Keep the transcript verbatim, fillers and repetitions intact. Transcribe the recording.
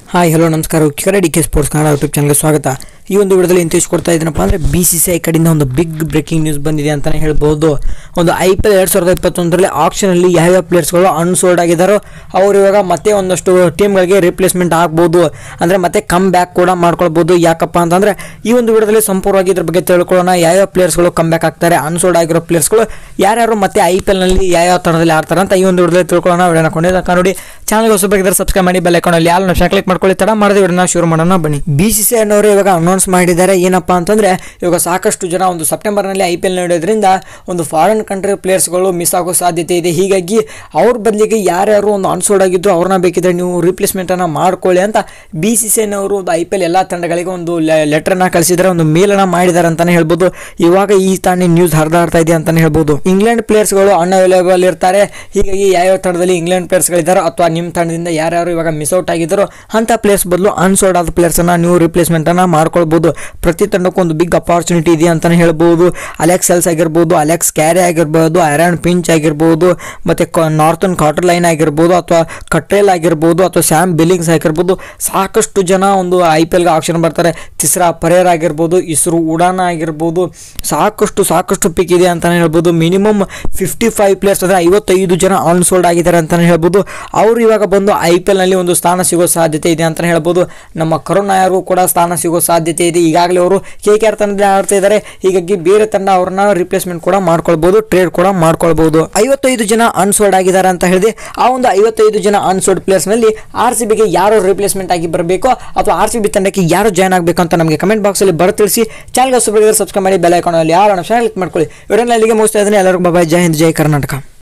Hi hello ನಮಸ್ಕಾರ ಕಿಕರೆ D K sports Kannada YouTube ಚಾನಲ್ಗೆ ಸ್ವಾಗತ. ಈ ಒಂದು ವಿಡಿಯೋದಲ್ಲಿ ಏನು ತಿಳಿಸ್ಕೊಡ್ತಾ ಇದ್ದೀನಪ್ಪ ಅಂದರೆ ಬಿ ಸಿ ಸಿ ಐ ಕಡೆಯಿಂದ ಒಂದು ಬಿಗ್ ಬ್ರೇಕಿಂಗ್ ನ್ಯೂಸ್ ಬಂದಿದೆ ಅಂತಲೇ ಹೇಳ್ಬೋದು. ಒಂದು ಐ ಪಿ ಎಲ್ ಎರಡು ಸಾವಿರದ ಇಪ್ಪತ್ತೊಂದರಲ್ಲಿ ಆಕ್ಷನಲ್ಲಿ ಯಾವ್ಯಾವ ಪ್ಲೇಯರ್ಸ್ಗಳು ಅನ್ಸೋಲ್ಡ್ ಆಗಿದ್ದಾರೋ ಅವರು ಇವಾಗ ಮತ್ತೆ ಒಂದಷ್ಟು ಟೀಮ್ಗಳಿಗೆ ರಿಪ್ಲೇಸ್ಮೆಂಟ್ ಆಗ್ಬೋದು, ಅಂದರೆ ಮತ್ತೆ ಕಮ್ ಬ್ಯಾಕ್ ಕೂಡ ಮಾಡ್ಕೊಳ್ಬೋದು. ಯಾಕಪ್ಪ ಅಂತಂದರೆ ಈ ಒಂದು ವಿಡಿಯೋದಲ್ಲಿ ಸಂಪೂರ್ಣವಾಗಿ ಇದ್ರ ಬಗ್ಗೆ ತಿಳ್ಕೊಳ್ಳೋಣ. ಯಾವ್ಯಾವ ಪ್ಲೇಯರ್ಸ್ಗಳು ಕಮ್ ಬ್ಯಾಕ್ ಆಗ್ತಾರೆ, ಅನ್ಸೋಲ್ಡ್ ಆಗಿರೋ ಪ್ಲೇಯರ್ಸ್ಗಳು ಯಾರ್ಯಾರು ಮತ್ತೆ ಐ ಪಿ ಎಲ್ನಲ್ಲಿ ಯಾವ್ಯಾವ ಥರದಲ್ಲಿ ಆಡ್ತಾರೆ ಅಂತ ಈ ಒಂದು ವಿಡಿಯೋದಲ್ಲಿ ತಿಳ್ಕೊಳ್ಳೋಣ. ವಿಡಿಯೋನ ಕೊಂಡಿದ್ದ ನೋಡಿ ಚಾನಲ್ಗೆ ಹೊಸಬಾಗಿದ್ದರೆ ಸಬ್ಸ್ಕ್ರೈಬ್ ಮಾಡಿ, ಬೆಲ್ ಐಕಾನಲ್ಲಿ ಯಾರು ನಕ್ಷ ಕ್ಲಿಕ್ ಮಾಡ್ಕೊಳ್ಳಿ. ತಡ ಮಾಡಿದ ವಿಡಿಯೋನ ಶುರು ಮಾಡೋಣ ಬನ್ನಿ. ಬಿ ಸಿ ಸಿ ಐ ಅನ್ನೋರು ಇವಾಗ ಅನೌನ್ಸ್ ಮಾಡಿದ್ದಾರೆ ಏನಪ್ಪಾ ಅಂತಂದ್ರೆ, ಇವಾಗ ಸಾಕಷ್ಟು ಜನ ಒಂದು ಸೆಪ್ಟೆಂಬರ್ನಲ್ಲಿ ಐ ಪಿ ಎಲ್ ನಡೆಯೋದ್ರಿಂದ ಒಂದು ಫಾರಿನ್ ಕಂಟ್ರಿ ಪ್ಲೇಯರ್ಸ್ಗಳು ಮಿಸ್ ಆಗೋ ಸಾಧ್ಯತೆ ಇದೆ. ಹೀಗಾಗಿ ಅವ್ರ ಬದಲಿಗೆ ಯಾರ್ಯಾರು ಒಂದು ಅನ್ಸೋಲ್ಡ್ ಆಗಿದ್ರು ಅವ್ರನ್ನ ಬೇಕಿದ್ರೆ ನೀವು ರಿಪ್ಲೇಸ್ಮೆಂಟ್ ಅನ್ನ ಮಾಡ್ಕೊಳ್ಳಿ ಅಂತ ಬಿ ಸಿ ಸಿ ಐನವರು ಒಂದು ಐ ಪಿ ಎಲ್ ಎಲ್ಲ ತಂಡಗಳಿಗೆ ಒಂದು ಲೆಟರ್ನ ಕಳಿಸಿದ್ರೆ, ಒಂದು ಮೇಲನ್ನ ಮಾಡಿದ್ದಾರೆ ಅಂತಾನೆ ಹೇಳ್ಬೋದು. ಇವಾಗ ಈ ತಾನೇ ನ್ಯೂಸ್ ಹರಿದಾಡ್ತಾ ಇದೆ ಅಂತಾನೆ ಹೇಳ್ಬೋದು. ಇಂಗ್ಲೆಂಡ್ ಪ್ಲೇಯರ್ಸ್ಗಳು ಅನ್ಅವೈಲೇಬಲ್ ಇರ್ತಾರೆ. ಹೀಗಾಗಿ ಯಾವ್ಯಾವ ತಂಡದಲ್ಲಿ ಇಂಗ್ಲೆಂಡ್ ಪ್ಲೇಯರ್ಸ್ಗಳಿದ್ದಾರೆ ಅಥವಾ ನಿಮ್ಮ ತಂಡದಿಂದ ಯಾರ್ಯಾರು ಇವಾಗ ಮಿಸ್ ಔಟ್ ಆಗಿದ್ದಾರೋ ಅಂತ ಪ್ಲೇಯರ್ಸ್ ಬದಲು ಅನ್ಸೋಲ್ಡ್ ಆದ ಪ್ಲೇಯರ್ಸ್ ಅನ್ನ ನೀವು ರಿಪ್ಲೇಸ್ಮೆಂಟ್ ಅನ್ನ ಮಾಡ್ಕೊಳ್ಬಹುದು. ಪ್ರತಿ ತಂಡಕ್ಕೂ ಒಂದು ಬಿಗ್ ಅಪಾರ್ಚುನಿಟಿ ಇದೆ ಅಂತಾನೆ ಹೇಳ್ಬೋದು. ಅಲೆಕ್ಸ್ ಸೆಲ್ಸ್ ಆಗಿರ್ಬೋದು, ಅಲೆಕ್ಸ್ ಕ್ಯಾರಿ ಆಗಿರ್ಬೋದು, ಆರನ್ ಪಿಂಚ್ ಆಗಿರ್ಬೋದು, ಮತ್ತೆ ನಾರ್ತನ್ ಕಾರ್ಟರ್ ಲೈನ್ ಆಗಿರ್ಬೋದು, ಅಥವಾ ಕಟ್ರೇಲ್ ಆಗಿರ್ಬೋದು, ಅಥವಾ ಸ್ಯಾಮ್ ಬಿಲ್ಲಿಂಗ್ಸ್ ಆಗಿರ್ಬೋದು, ಸಾಕಷ್ಟು ಜನ ಒಂದು ಐ ಪಿ ಎಲ್ಗೆ ಆಕ್ಷನ್ ಬರ್ತಾರೆ. ತಿಸ್ರಾ ಪರೇರ್ ಆಗಿರ್ಬೋದು, ಇಸ್ರು ಉಡಾನ ಆಗಿರ್ಬೋದು, ಸಾಕಷ್ಟು ಸಾಕಷ್ಟು ಪಿಕ್ ಇದೆ ಅಂತಾನೆ ಹೇಳ್ಬೋದು. ಮಿನಿಮಮ್ ಫಿಫ್ಟಿ ಫೈವ್ ಪ್ಲೇಯರ್ಸ್ ಅಂದರೆ ಐವತ್ತೈದು ಜನ ಅನ್ಸೋಲ್ಡ್ ಆಗಿದ್ದಾರೆ ಅಂತಾನೆ ಹೇಳ್ಬೋದು. ಅವರು ಇವಾಗ ಬಂದು ಐ ಪಿ ಎಲ್ ನಲ್ಲಿ ಒಂದು ಸ್ಥಾನ ಸಿಗೋ ಸಾಧ್ಯತೆ ಇದೆ ಅಂತಾನೆ ಹೇಳ್ಬೋದು. ನಮ್ಮ ಕರುಣ್ ನಾಯರು ಕೂಡ ಸ್ಥಾನ ಸಿಗೋ ಸಾಧ್ಯತೆ ಇದೆ. ಈಗಾಗಲೇ ಅವರು ಕೆ ಕೆ ಆರ್ ತಂಡದಲ್ಲಿ ಆಡ್ತಾ ಇದ್ದಾರೆ. ಹೀಗಾಗಿ ಬೇರೆ ತಂಡ ಅವ್ರನ್ನ ರಿಪ್ಲೇಸ್ಮೆಂಟ್ ಕೂಡ ಮಾಡ್ಕೊಳ್ಬಹುದು, ಟ್ರೇಡ್ ಕೂಡ ಮಾಡ್ಕೊಳ್ಬಹುದು. ಐವತ್ತೈದು ಜನ ಅನ್ಸೋಲ್ಡ್ ಆಗಿದ್ದಾರೆ ಅಂತ ಹೇಳಿದೆ. ಆ ಒಂದು ಐವತ್ತೈದು ಜನ ಅನ್ಸೋಲ್ಡ್ ಪ್ಲೇಯರ್ಸ್ ನಲ್ಲಿ ಆರ್ ಸಿ ಬಿಗೆ ಯಾರು ರಿಪ್ಲೇಸ್ಮೆಂಟ್ ಆಗಿ ಬರಬೇಕು ಅಥವಾ ಆರ್ ಸಿ ಬಿ ತಂಡಕ್ಕೆ ಯಾರು ಜಾಯ್ನ್ ಆಗಬೇಕು ಅಂತ ನಮಗೆ ಕಮೆಂಟ್ ಬಾಕ್ಸ್ ಅಲ್ಲಿ ಬರ ತಿಳಿಸಿ. ಚಾನಲ್ಗೆ ಹೊಸಬರಿದ್ರೆ ಸಬ್ಸ್ಕ್ರೈಬ್ ಮಾಡಿ, ಬೆಲ್ ಐಕಾನ್ ಅಲ್ಲಿ ಯಾರು ಕ್ಲಿಕ್ ಮಾಡ್ಕೊಳ್ಳಿ. ಇವರನ್ನ ಇಲ್ಲಿಗೆ ಮುಗಿಸ್ತಾ ಇದ್ದೀನಿ. ಎಲ್ಲರಿಗೂ ಬಾಯ್, ಜೈ ಹಿಂದ್, ಜೈ ಕರ್ನಾಟಕ.